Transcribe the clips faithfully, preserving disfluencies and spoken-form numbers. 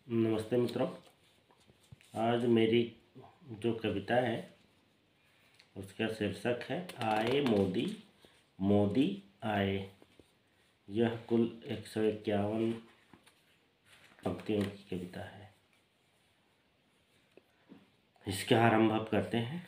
नमस्ते मित्रों। आज मेरी जो कविता है उसका शीर्षक है आए मोदी मोदी आए। यह कुल एक सौ इक्यावन पंक्तियों की कविता है। इसका आरंभ अब करते हैं।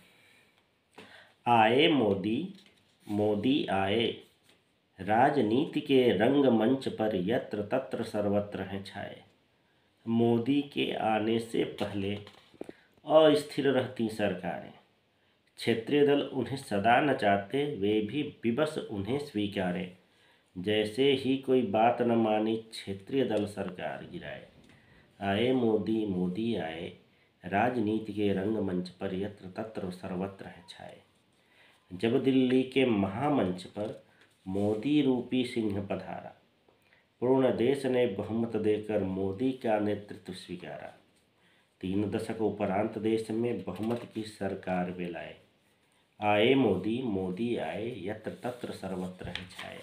आए मोदी मोदी आए, राजनीति के रंगमंच पर यत्र तत्र सर्वत्र हैं छाए। मोदी के आने से पहले अस्थिर रहती सरकारें, क्षेत्रीय दल उन्हें सदा नचाते, वे भी विवश उन्हें स्वीकारें। जैसे ही कोई बात न मानी, क्षेत्रीय दल सरकार गिराए। आए मोदी मोदी आए, राजनीति के रंगमंच पर यत्र तत्र सर्वत्र है छाए। जब दिल्ली के महामंच पर मोदी रूपी सिंह पधारा, पूर्ण देश ने बहुमत देकर मोदी का नेतृत्व स्वीकारा। तीन दशक उपरांत देश में बहुमत की सरकार वे लाए। आए मोदी मोदी आए, यत्र तत्र सर्वत्र है छाए।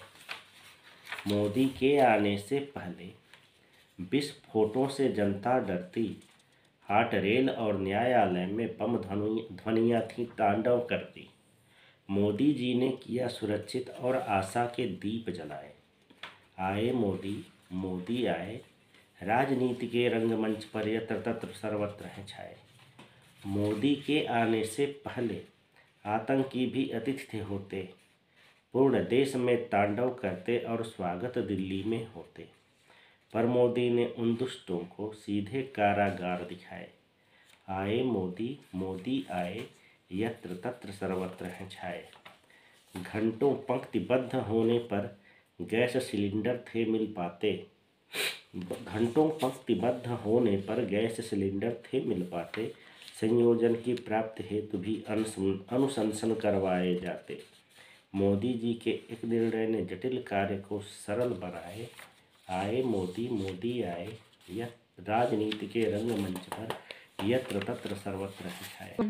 मोदी के आने से पहले विस्फोटों से जनता डरती, हाट रेल और न्यायालय में बम ध्वनियाँ थी तांडव करती। मोदी जी ने किया सुरक्षित और आशा के दीप जलाए। आए मोदी मोदी आए, राजनीति के रंगमंच पर यत्र तत्र सर्वत्र हैं छाए। मोदी के आने से पहले आतंकी भी अतिथि थे होते, पूर्ण देश में तांडव करते और स्वागत दिल्ली में होते। पर मोदी ने उन दुष्टों को सीधे कारागार दिखाए। आए मोदी मोदी आए, यत्र तत्र सर्वत्र हैं छाए। घंटों पंक्तिबद्ध होने पर गैस सिलेंडर थे मिल पाते, घंटों पंक्तिबद्ध होने पर गैस सिलेंडर थे मिल पाते। संयोजन की प्राप्ति हेतु भी अनुशंसन करवाए जाते। मोदी जी के एक निर्णय ने जटिल कार्य को सरल बनाए। आए मोदी मोदी आए, यह राजनीति के रंगमंच पर यत्र तत्र सर्वत्र है छाए।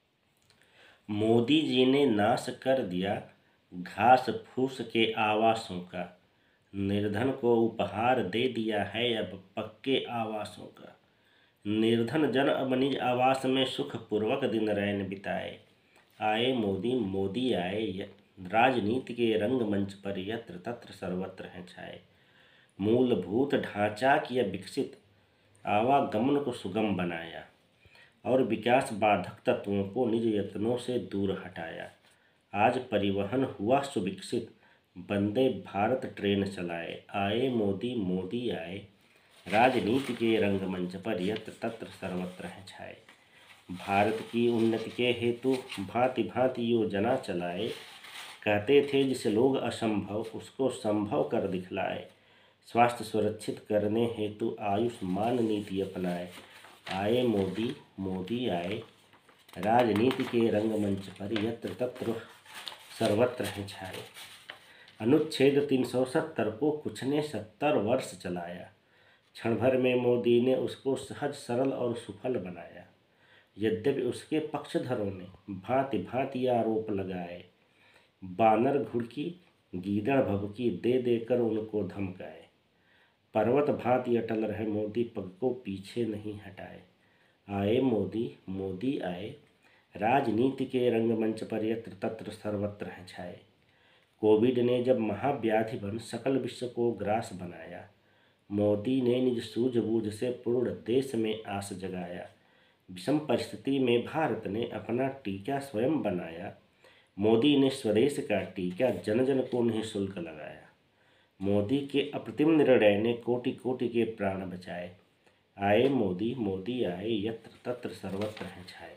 मोदी जी ने नाश कर दिया घास फूस के आवासों का, निर्धन को उपहार दे दिया है अब पक्के आवासों का। निर्धन जन अब निज आवास में सुखपूर्वक दिन रैन बिताए। आए मोदी मोदी आए, राजनीति के रंगमंच पर यत्र तत्र सर्वत्र हैं छाए। मूलभूत ढांचा किया विकसित, आवागमन को सुगम बनाया और विकास बाधक तत्वों को निज यत्नों से दूर हटाया। आज परिवहन हुआ सुविकसित, वंदे भारत ट्रेन चलाए। आए मोदी मोदी आए, राजनीति के रंगमंच पर यत्र तत्र सर्वत्र हैं छाए। भारत की उन्नति के हेतु भांति भांति योजना चलाए, कहते थे जिसे लोग असंभव उसको संभव कर दिखलाए। स्वास्थ्य सुरक्षित करने हेतु आयुष्मान नीति अपनाए। आए मोदी मोदी आए, राजनीति के रंगमंच पर यत्र तत्र सर्वत्र हैं छाए। अनुच्छेद तीन सौ सत्तर को कुछ ने सत्तर वर्ष चलाया, क्षण भर में मोदी ने उसको सहज सरल और सुफल बनाया। यद्यपि उसके पक्षधरों ने भांति भांति आरोप लगाए, बानर घुड़की गीदड़ भभकी दे देकर उनको धमकाए। पर्वत भांति अटल रहे मोदी, पग को पीछे नहीं हटाए। आए मोदी मोदी आए, राजनीति के रंगमंच पर यत्र तत्र सर्वत्र हैं छाए। कोविड ने जब महाव्याधि बन सकल विश्व को ग्रास बनाया, मोदी ने निज सूझबूझ से पूर्ण देश में आस जगाया। विषम परिस्थिति में भारत ने अपना टीका स्वयं बनाया। मोदी ने स्वदेश का टीका जन जन को निःशुल्क लगाया। मोदी के अप्रतिम निर्णय ने कोटि कोटि के प्राण बचाए। आए मोदी मोदी आए, यत्र तत्र सर्वत्र हैं छाए।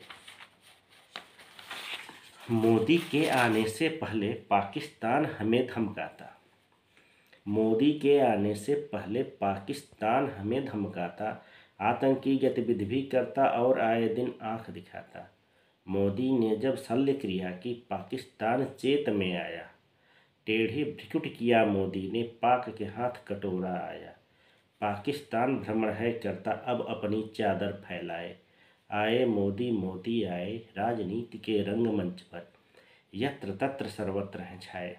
मोदी के आने से पहले पाकिस्तान हमें धमकाता, मोदी के आने से पहले पाकिस्तान हमें धमकाता, आतंकी गतिविधि भी करता और आए दिन आंख दिखाता। मोदी ने जब शल्य क्रिया की, पाकिस्तान चेत में आया। टेढ़े भ्रिकुट किया मोदी ने, पाक के हाथ कटोरा आया। पाकिस्तान भ्रमण है करता, अब अपनी चादर फैलाए। आए मोदी मोदी आए, राजनीति के रंगमंच पर यत्र तत्र सर्वत्र हैं छाए।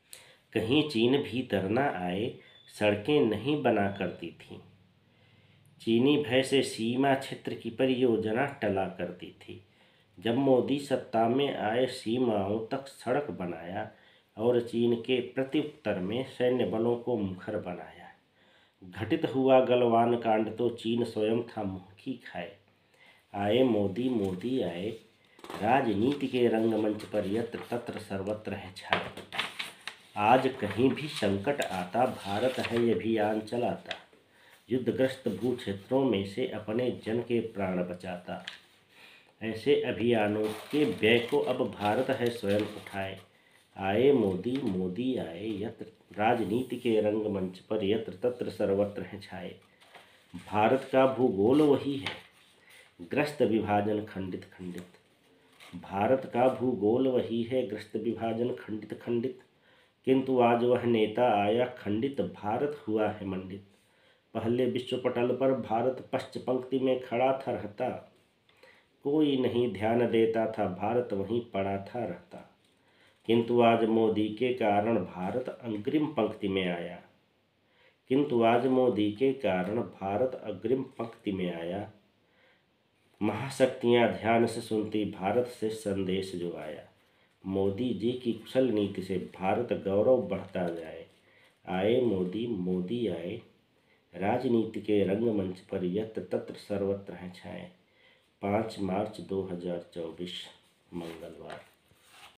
कहीं चीन भीतर न आए, सड़कें नहीं बना करती थीं, चीनी भय से सीमा क्षेत्र की परियोजना टला करती थी। जब मोदी सत्ता में आए, सीमाओं तक सड़क बनाया और चीन के प्रत्युत्तर में सैन्य बलों को मुखर बनाया। घटित हुआ गलवान कांड तो चीन स्वयं था मुँह की खाए। आए मोदी मोदी आए, राजनीति के रंगमंच पर यत्र तत्र सर्वत्र है छाए। आज कहीं भी संकट आता, भारत है अभियान चलाता। युद्धग्रस्त भू क्षेत्रों में से अपने जन के प्राण बचाता। ऐसे अभियानों के व्यय को अब भारत है स्वयं उठाए। आए मोदी मोदी आए, यत्र राजनीति के रंगमंच पर यत्र तत्र सर्वत्र है छाए। भारत का भूगोल वही है, ग्रस्त विभाजन खंडित खंडित। भारत का भूगोल वही है, ग्रस्त विभाजन खंडित खंडित। किंतु आज वह नेता आया खंडित, भारत हुआ है मंडित। पहले विश्व पटल पर भारत पश्च पंक्ति में खड़ा था रहता। कोई नहीं ध्यान देता था, भारत वहीं पड़ा था रहता। किंतु आज मोदी के कारण भारत अग्रिम पंक्ति में आया। किंतु आज मोदी के कारण भारत अग्रिम पंक्ति में आया। महाशक्तियाँ ध्यान से सुनती भारत से संदेश जो आया। मोदी जी की कुशल नीति से भारत गौरव बढ़ता जाए। आए मोदी मोदी आए, राजनीति के रंगमंच पर यत्र तत्र सर्वत्र हैं छाए। पाँच मार्च दो हज़ार चौबीस मंगलवार।